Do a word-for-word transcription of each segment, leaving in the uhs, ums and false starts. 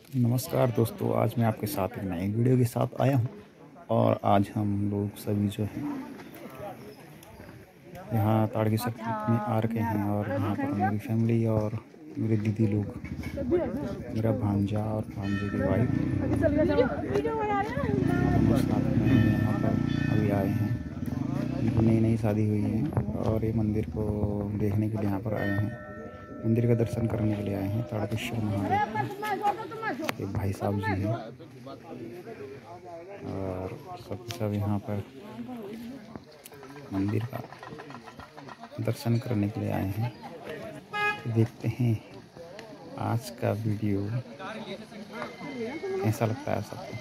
नमस्कार दोस्तों, आज मैं आपके साथ एक नई वीडियो के साथ आया हूँ और आज हम लोग सभी जो हैं यहाँ ताड़केश्वर में आ रखे हैं और यहाँ पर मेरी फैमिली और मेरे दीदी लोग, मेरा भांजा और भांजे की वाइफ दोनों साथ में यहाँ पर अभी आए हैं। इनकी नई नई शादी हुई है और ये मंदिर को देखने के लिए यहाँ पर आए हैं, मंदिर का दर्शन करने के लिए आए हैं। ताड़केश्वर महादेव एक भाई साहब जी हैं और सब सब यहाँ पर मंदिर का दर्शन करने के लिए आए हैं। तो देखते हैं आज का वीडियो कैसा लगता है सबको।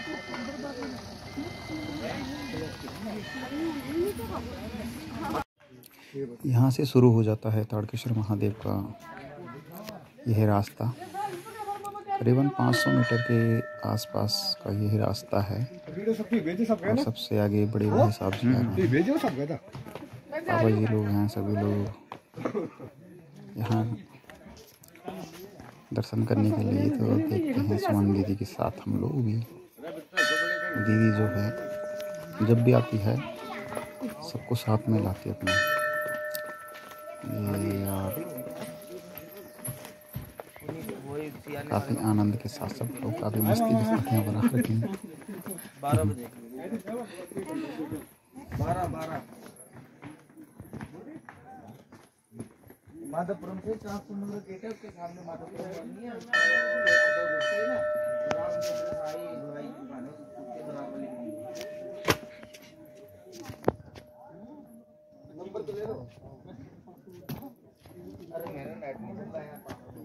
यहाँ से शुरू हो जाता है ताड़केश्वर महादेव का यह रास्ता। करीबन पाँच सौ मीटर के आसपास का यही रास्ता है और सबसे आगे बड़े भाई साहब जी हैं, बाबा जी लोग हैं, सभी लोग यहाँ दर्शन करने के लिए। तो देखते हैं सुमन दीदी के साथ हम लोग भी। दीदी जो है जब भी आती है सबको साथ में लाती है अपने, और काफ़ी आनंद के साथ सब लोग काफ़ी मस्ती के साथ यहाँ बना रहे हैं। माधवपुरम से समुद्र गेट के सामने माधवपुरम नंबर तो ले लो। अरे मेरा नेट नहीं चल रहा है।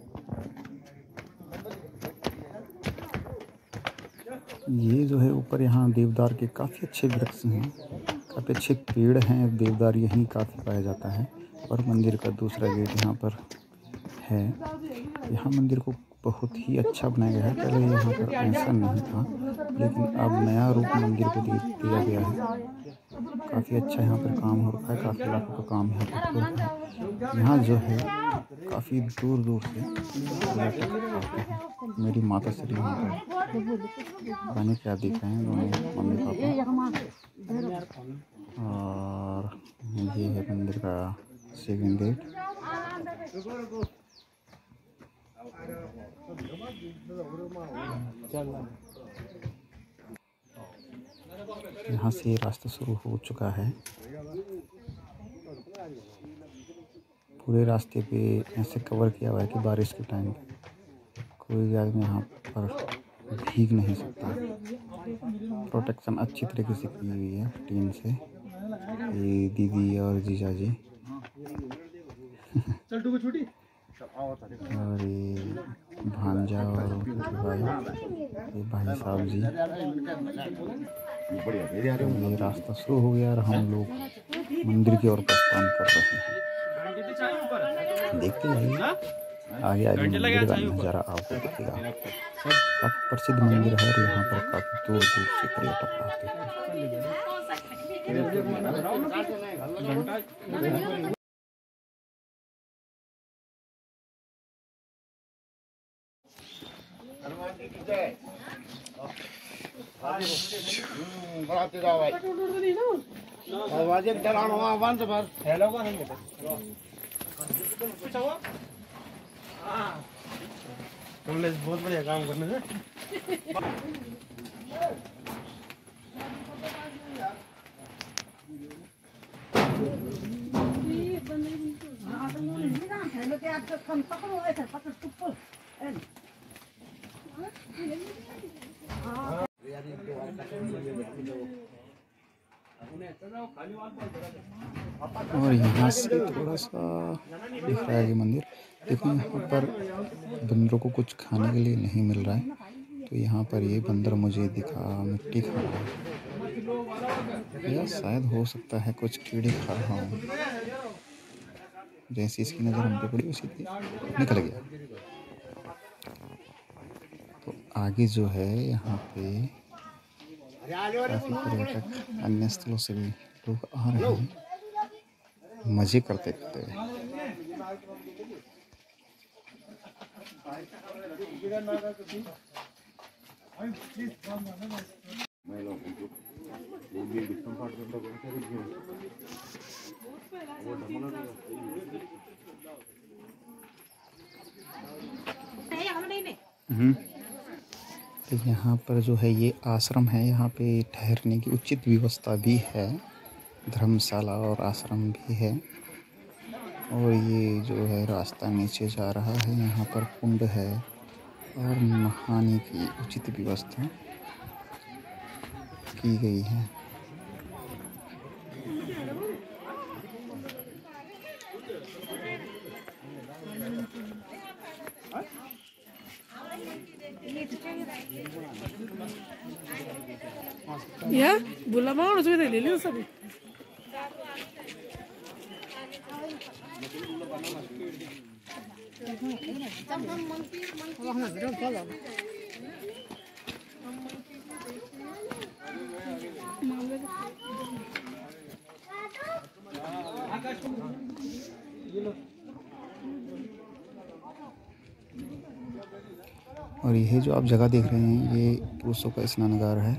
ये जो है ऊपर यहाँ देवदार के काफ़ी अच्छे वृक्ष हैं, काफ़ी अच्छे पेड़ हैं। देवदार यहीं काफ़ी पाया जाता है। और मंदिर का दूसरा गेट यहाँ पर है। यहाँ मंदिर को बहुत ही अच्छा बनाया गया है। पहले यहाँ पर ऐसा नहीं था, लेकिन अब नया रूप मंदिर को दिया गया है। काफ़ी अच्छा यहाँ पर काम हो रखा है, काफ़ी लाखों का काम यहाँ पर हो रखा है। यहाँ जो है काफ़ी दूर दूर से पर्यटक आते हैं। मेरी माता श्री यहाँ पर पानी क्या दिख रहे हैं, दोनों मम्मी पापा। और ये है मंदिर का सेकंड गेट। यहाँ से रास्ता शुरू हो चुका है। पूरे रास्ते पे ऐसे कवर किया हुआ है कि बारिश के टाइम कोई आदमी यहाँ पर भीग नहीं सकता। प्रोटेक्शन अच्छी तरीके से की हुई है टीन से। ये दीदी और जीजा जी और ये भांजा और भाई, ये भाई साहब जी। ये रास्ता शुरू हो गया और हम लोग मंदिर की ओर प्रस्थान कर रहे हैं। देखते हैं आगे आगे मंदिर का नज़ारा आपको दिखेगा। काफ़ी प्रसिद्ध मंदिर है और यहाँ पर काफ़ी दूर दूर से पर्यटक आते हैं। तुमने बहुत बढ़िया काम करने से और यहाँ से थोड़ा सा दिख रहा है ये मंदिर। देखो यहाँ पर बंदरों को कुछ खाने के लिए नहीं मिल रहा है, तो यहाँ पर ये बंदर मुझे दिखा मिट्टी खा रहा है, या शायद हो सकता है कुछ कीड़े खा रहा हूँ। जैसी इसकी नज़र हम पे पड़ी उसी पे निकल गया। तो आगे जो है यहाँ पे काफ़ी पर्यटक अन्य स्थलों से भी लोग आ रहे हैं मज़े करते करते। Gracias. हम्म तो यहाँ पर जो है ये आश्रम है, यहाँ पे ठहरने की उचित व्यवस्था भी है, धर्मशाला और आश्रम भी है। और ये जो है रास्ता नीचे जा रहा है, यहाँ पर कुंड है और नहाने की उचित व्यवस्था की गई है। या बोला माँ उसमें ले ले सभी और यह जो आप जगह देख रहे हैं ये पुरुषों का स्नानागार है।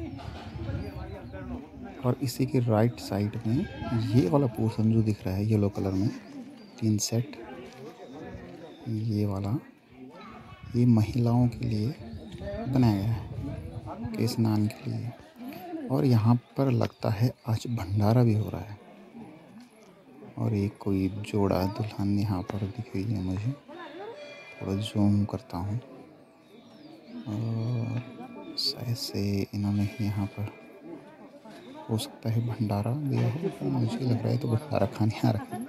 और इसी के राइट साइड में ये वाला पोर्शन जो दिख रहा है येलो कलर में तीन सेट, ये वाला ये महिलाओं के लिए बनाया गया है के स्नान के लिए। और यहाँ पर लगता है आज भंडारा भी हो रहा है। और एक कोई जोड़ा दुल्हन यहाँ पर दिख रही है मुझे, थोड़ा जूम करता हूँ। और शायद से इन्होंने यहाँ पर हो सकता है भंडारा दिया हो, मुझे लग रहा है तो भंडारा खाने आ रखा है।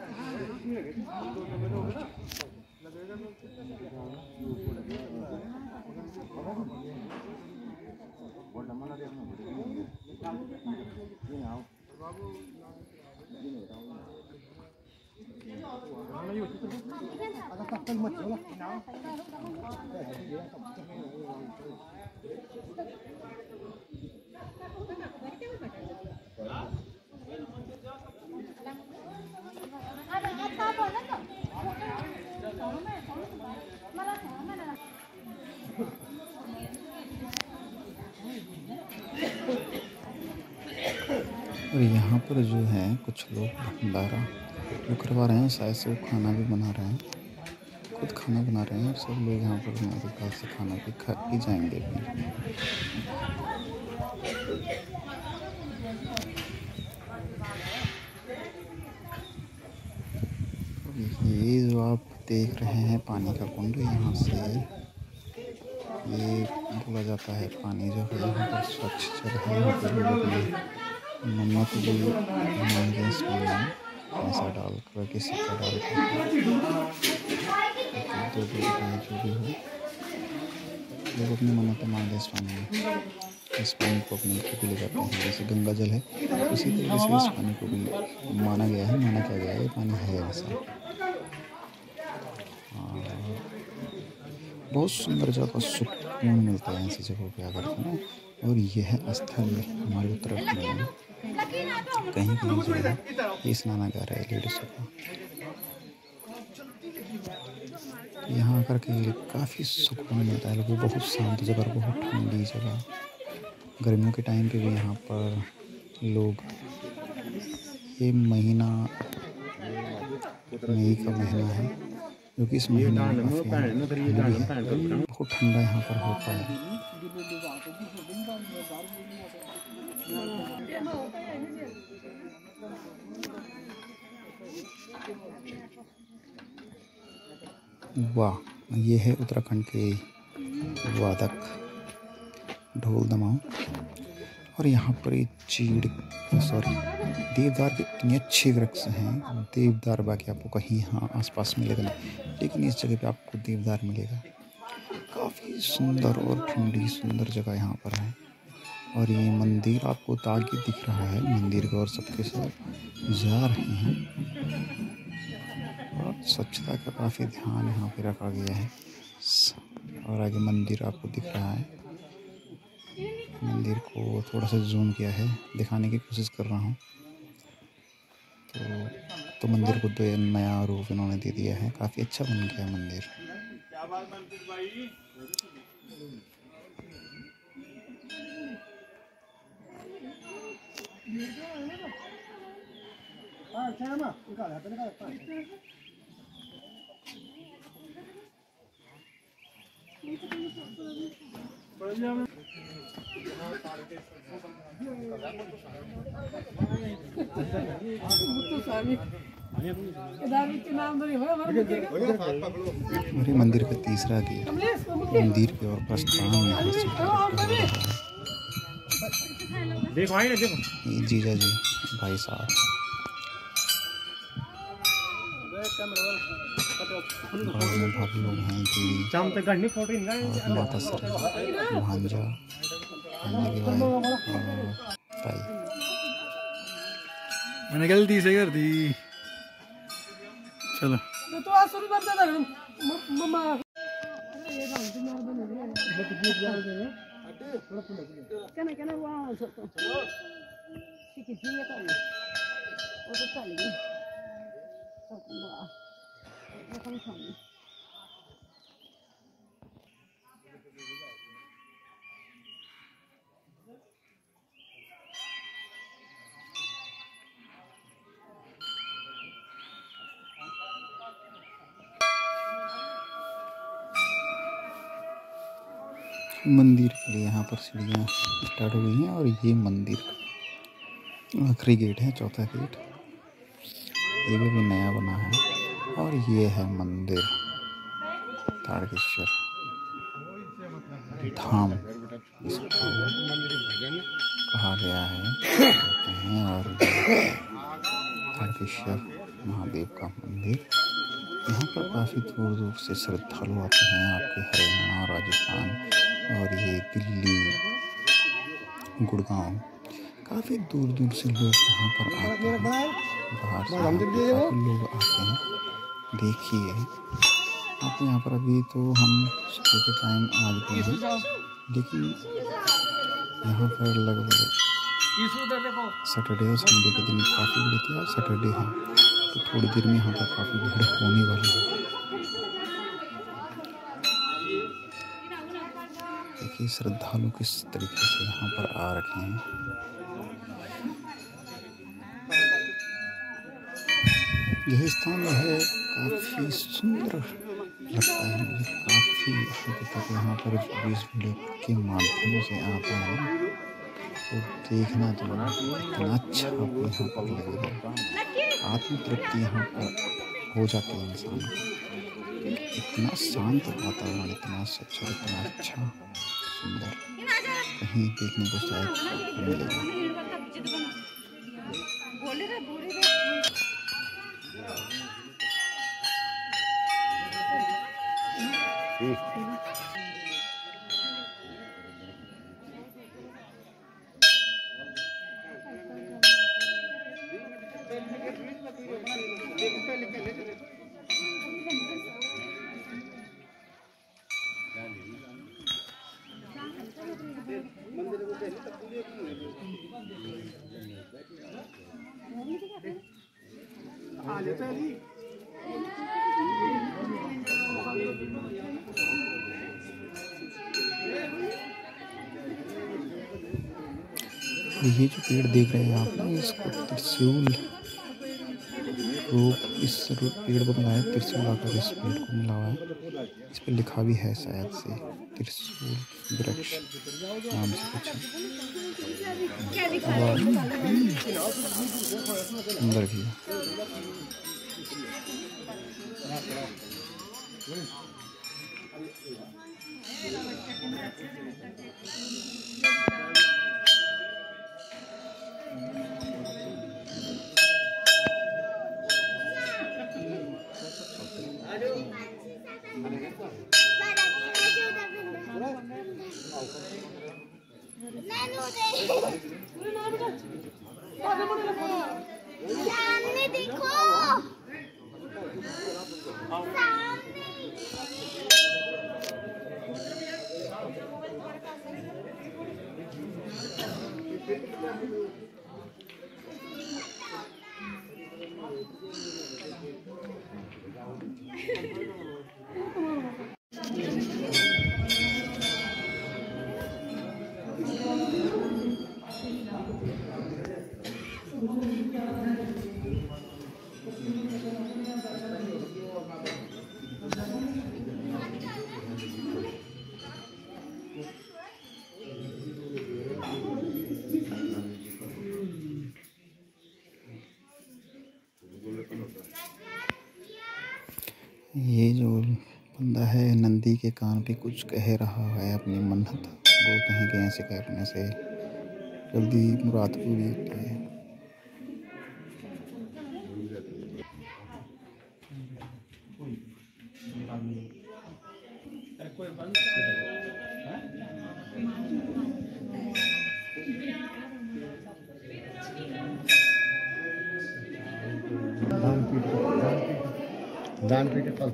और यहाँ पर जो है कुछ लोग भंडारा जो करवा रहे हैं, शायद से वो खाना भी बना रहे हैं, खुद खाना बना रहे हैं। और सब लोग यहाँ पर मेरे ख्याल से खाना भी खा भी जाएंगे भी। ये जो आप देख रहे हैं पानी का कुंड, यहाँ से ये बोला जाता है पानी जो है यहाँ पर स्वच्छ जल है। यहाँ पर लोग अपनी मन्नत भी मांगे इसमें पैसा डाल कर के सिक्का डाल कर दो दो रुपये जो भी हो, लोग अपनी मन्नतें मांगे इस पानी में। इस पानी को अपने घर पे ले जाते हैं, जैसे गंगा जल है उसी तरीके से इस पानी को भी माना गया है, माना क्या गया है, ये पानी है ऐसा। बहुत सुंदर जगह, सुकून मिलता है ऐसी जगहों पे आकर के ना। और यह स्थल हमारे उत्तराखंड में कहीं कहीं जो है ये स्नानागार है लेडीज़ों का। यहाँ आकर के काफ़ी सुकून मिलता है, लोगों को बहुत शांत जगह, बहुत ठंडी जगह। गर्मियों के टाइम पे भी यहाँ पर लोग, ये महीना मई का महीना है क्योंकि इस महीने में काफ़ी बहुत ठंडा यहाँ पर होता है। वाह, ये है उत्तराखंड के वादक ढोल दमाऊ। और यहाँ पर ये चीड़ सॉरी देवदार के इतने अच्छे वृक्ष हैं। देवदार बाकी आपको कहीं यहाँ आसपास मिलेगा नहीं, लेकिन इस जगह पे आपको देवदार मिलेगा। काफ़ी सुंदर और ठंडी सुंदर जगह यहाँ पर है। और ये मंदिर आपको ताकि दिख रहा है, मंदिर को और सबके सब जा रहे हैं। और स्वच्छता का काफ़ी ध्यान यहाँ पे रखा गया है। और आगे मंदिर आपको दिख रहा है, मंदिर को थोड़ा सा जूम किया है, दिखाने की कोशिश कर रहा हूँ। तो तो मंदिर को तो नया रूप इन्होंने दे दिया है, काफ़ी अच्छा बन गया है मंदिर। हमारे मंदिर का तीसरा गेट मंदिर की ओर प्रस्थान यहाँ से देखो आए ना देखो ये जीजा जी भाई साहब बगल में भाभी लोग हैं दीदी शाम तक गढ़नी फोटो इनका और माता सर भांजा भांजे की वाइफ और ताई मैंने गलती से कर दी। चलो तो आज शुरू कर देना मम्मा कहना कहना वहाँ कितनी है तो वो तो चल गई मंदिर के लिए यहाँ पर सीढ़ियाँ स्टार्ट हो गई हैं और ये मंदिर का आखिरी गेट है, चौथा गेट। ये भी, भी नया बना है और ये है मंदिर तारकेश्वर धाम इसको कहा गया है और तारकेश्वर महादेव का मंदिर। यहाँ पर काफ़ी दूर दूर से श्रद्धालु आते हैं, आपके हरियाणा, राजस्थान और ये दिल्ली, गुड़गांव, काफ़ी दूर दूर से लोग यहाँ पर आते हैं। बाहर से काफ़ी लोग आते हैं। देखिए आप यहाँ पर, अभी तो हम सुबह के टाइम आज गए हैं, लेकिन यहाँ पर लगभग सैटरडे और संडे के दिन काफ़ी भीड़ थी। आज सैटरडे है तो थोड़ी देर में यहाँ पर काफ़ी भीड़ होने वाली है। देखिए श्रद्धालु किस तरीके से यहाँ पर आ रखे हैं। यह स्थान जो है काफ़ी सुंदर लगता है मुझे, काफ़ी हकीकत यहाँ पर इस वीडियो के माध्यम से आता है तो देखना तो इतना अच्छा आपको यहाँ पर लगेगा, आत्म तृप्ति यहाँ पर हो जाती है इंसान को। इतना शांत वातावरण, इतना स्वच्छ और इतना अच्छा सुंदर कहीं देखने को शायद मिलेगा। ये जो पेड़ देख रहे हैं आप ना, इसको त्रिशूल रूप इस पेड़ को मिलाया, त्रिशूल आकर इस पेड़ को मिला हुआ है। इस पर लिखा भी है शायद से त्रिशूल वृक्ष नाम से कुछ अंदर भी सामने देखो, ये जो बंदा है नंदी के कान पे कुछ कह रहा है अपनी मन्नत। बोलते हैं कि ऐसे करने से जल्दी मुराद पूरी होती है। दान पीटे फल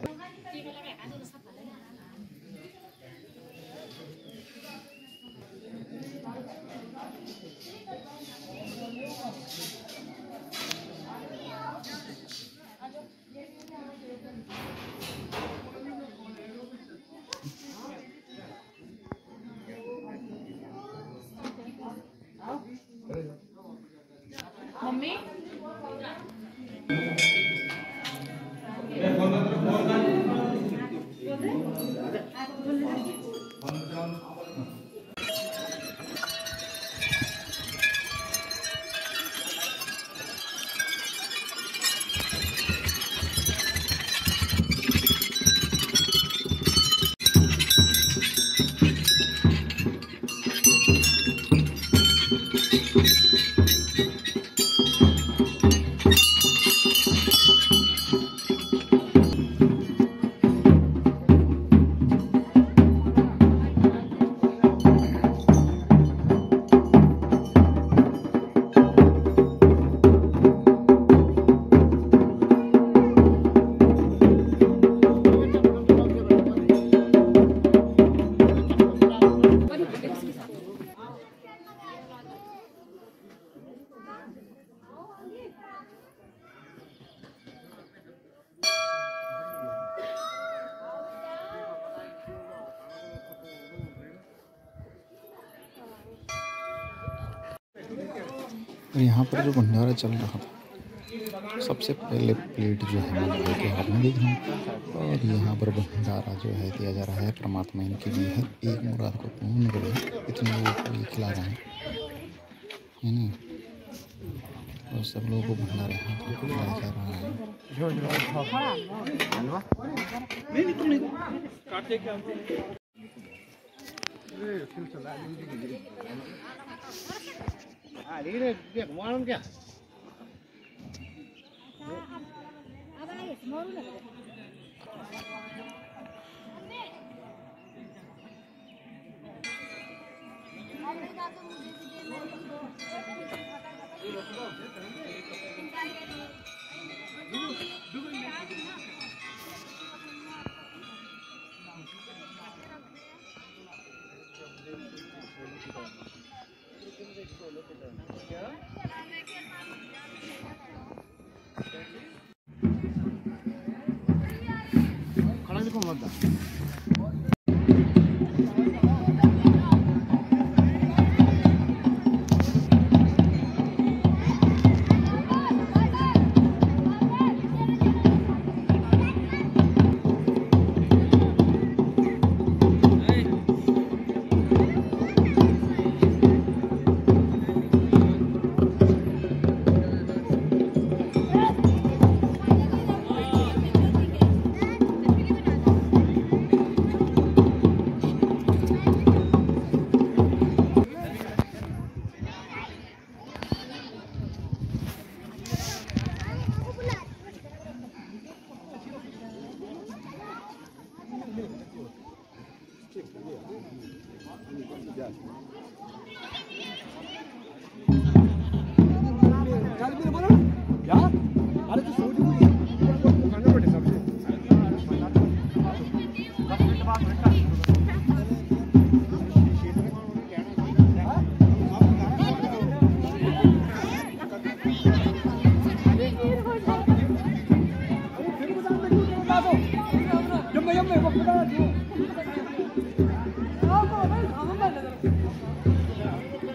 मम्मी और यहाँ पर जो भंडारा चल रहा था, सबसे पहले प्लेट जो है मंदिर के हाथ में देख रहा हूँ। और यहाँ पर भंडारा जो है दिया जा रहा है। परमात्मा इनकी भी है एक मुराद को पूर्ण करे, इतने लोगों को ये खिला रहे हैं, है ना। और सब लोगों को भंडारा यहाँ पर खिलाया जा रहा है। क्या खड़ा देखो मत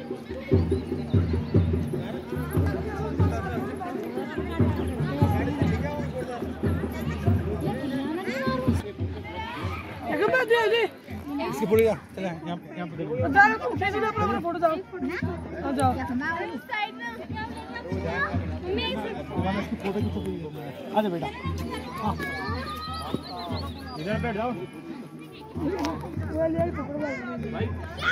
Thank you. इसकी पूरी चले यहाँ यहाँ पे देखो जाओ तुम खींच लो अपना फोटो जाओ आ जाओ मैंने इसकी फोटो की तो आ जा बेटा हाँ इधर बैठ जाओ वो ले पकड़ भाई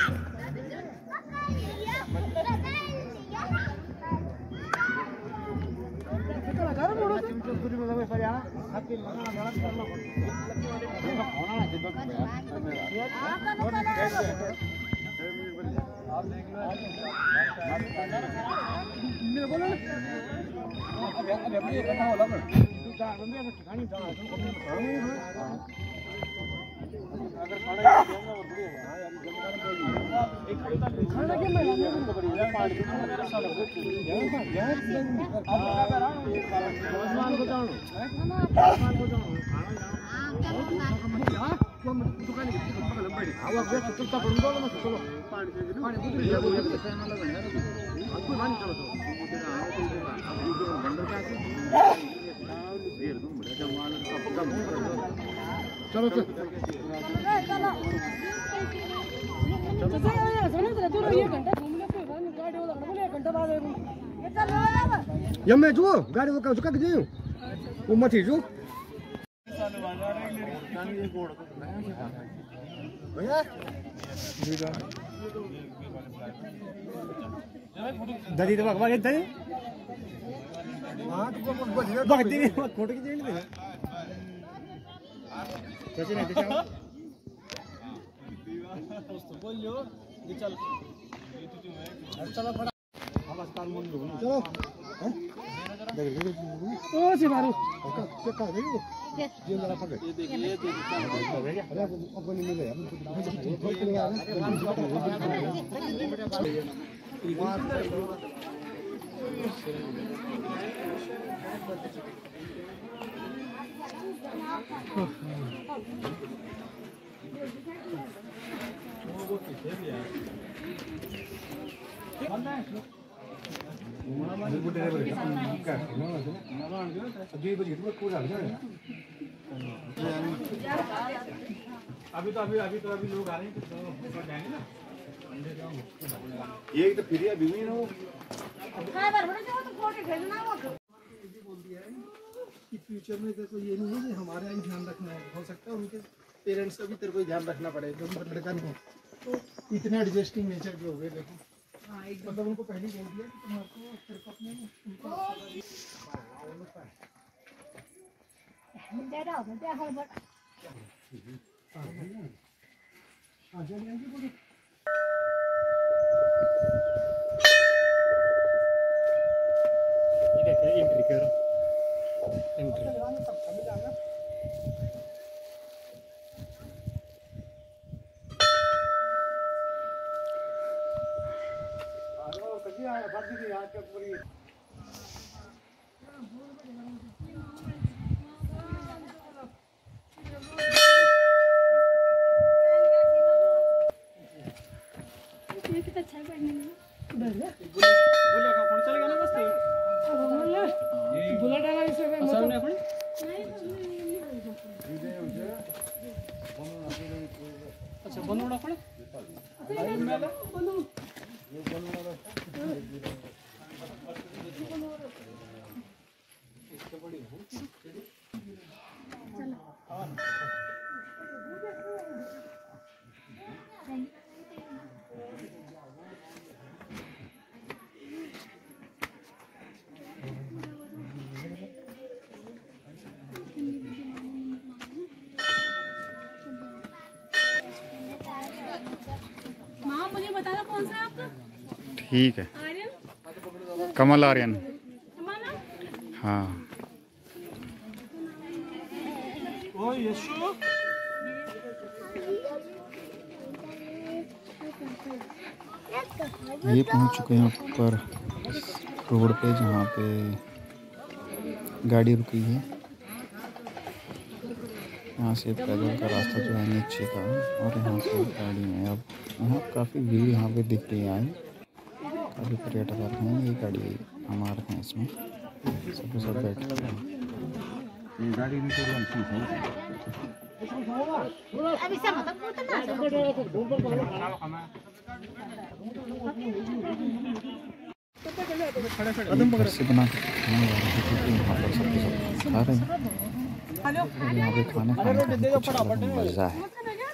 चलो चलो यम्मे जो गाड़ी वो चुका के वो मत ही जो दरी तो भगवान दरी हाँ तो बहुत दरी फोटो की देनी दे कैसे नहीं दिखाओ दोस्तों बोलियो ये चल चलो बड़ा आवाज कान मन चलो हैं देख देख ओ से मारो क्या कर रही हो ये जरा पकड़ ये देख ये देख अरे अपन नहीं मिले अभी तो अभी अभी तो अभी लोग आ रहे हैं तो जाएंगे ना ये तो फिर अभी नहीं ना वो फ्यूचर में देखो ये नहीं है कि हमारे यहाँ ध्यान रखना है हो सकता है उनके पेरेंट्स का भी तेरे को ध्यान रखना पड़ेगा उनका लड़का नहीं तो इतने एडजस्टिंग नेचर के हो गए देखो मतलब उनको पहले बोल दिया कि तुम आपको तेरे को अपने एंट्री करो एंट्री अच्छा बनवड़ा पड़े ठीक है कमल आर्यन हाँ ये पहुंच चुके हैं ऊपर रोड पे जहाँ पे गाड़ी रुकी है। यहाँ से पैदल का रास्ता जो है नीचे का और यहाँ से गाड़ी में अब यहाँ काफ़ी भीड़ यहाँ पे दिख रही है। काफ़ी पर्यटक आते हैं। ये गाड़ी हमारे हैं इसमें सब सब बैठे हैं गाड़ी में। अभी से मतलब पूछना घर से बना के खाना हुआ है क्योंकि यहाँ पर सब सब खा रहे हैं और यहाँ पे खाना खाने का कुछ अलग मजा है।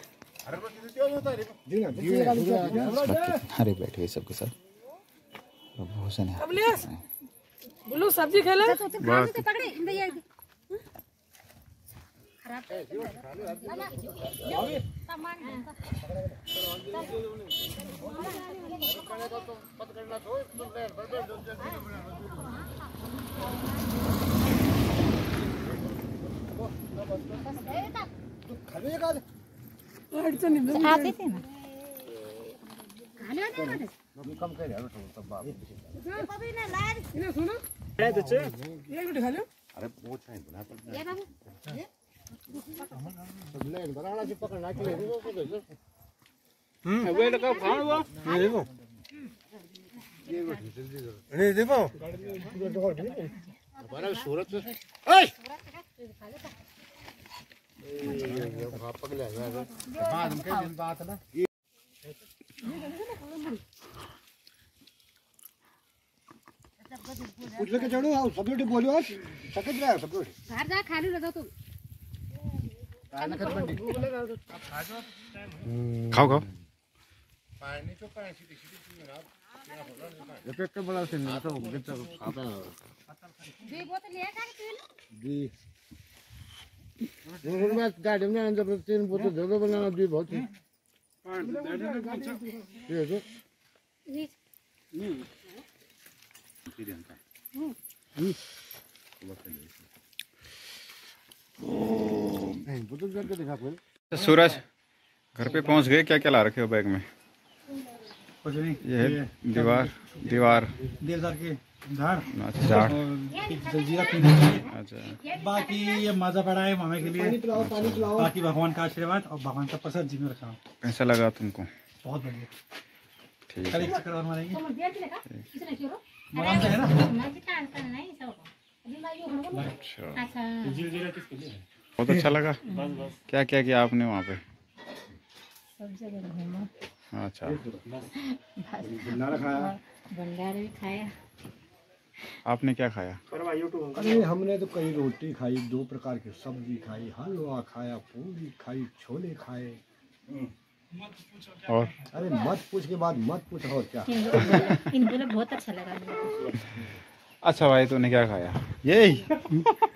अरे बैठे सबके साथ भोजन है। बोलो सब्जी खेला आते थे ना कम कर यार तब बाप कभी ना लार इन्हें सुनो ये रोटी खा लो अरे पूछ नहीं बना पर ये बाबू सब ले बनाना से पकड़ना के लिए वो को दे हम्म वे लगा खान वो ये देखो ये देखो हमारा सूरत से ओए ये पकड़ ले यार बाद में कई दिन बात ना कुछ लेके चढ़ो आओ सब लोग बोलो आज सकत रहा सब लोग घर जा खाली लगा तू खाओ खाओ पानी तो पानी सीधी सीधी ना ये पेट बड़ा से नहीं तो कितना खाता है दे बोतल ले खा के जी रोड में गाड़ी में अंदर तीन बोतल दे दो बनाना दी बहुत है ये तो नहीं बोतल करके दिखा फिर सूरज घर पे पहुंच गए, क्या क्या ला रखे हो बैग में? कुछ नहीं, ये है दीवार दीवार देवदार के झाड़ अच्छा झाड़ और जलजीरा पीने के लिए। अच्छा बाकी ये माजा पड़ा है मामे के लिए। बाकी भगवान का आशीर्वाद और भगवान का प्रसाद जी में रखा। कैसा लगा तुमको? बहुत बढ़िया। ठीक कल है एक चक्कर और मारेंगे। मौलाना है ना? अच्छा बहुत अच्छा लगा। क्या क्या किया आपने वहाँ पे? सब जगह घूमा, अच्छा भंडारे भी खाया। आपने क्या खाया? अरे हमने तो कई रोटी खाई, दो प्रकार की सब्जी खाई, हलवा खाया, पूरी खाई, छोले खाए। और अरे मत पूछ के बाद मत पूछ और क्या। इनको बोला- इनको बोला बहुत अच्छा लगा। अच्छा भाई तूने क्या खाया? यही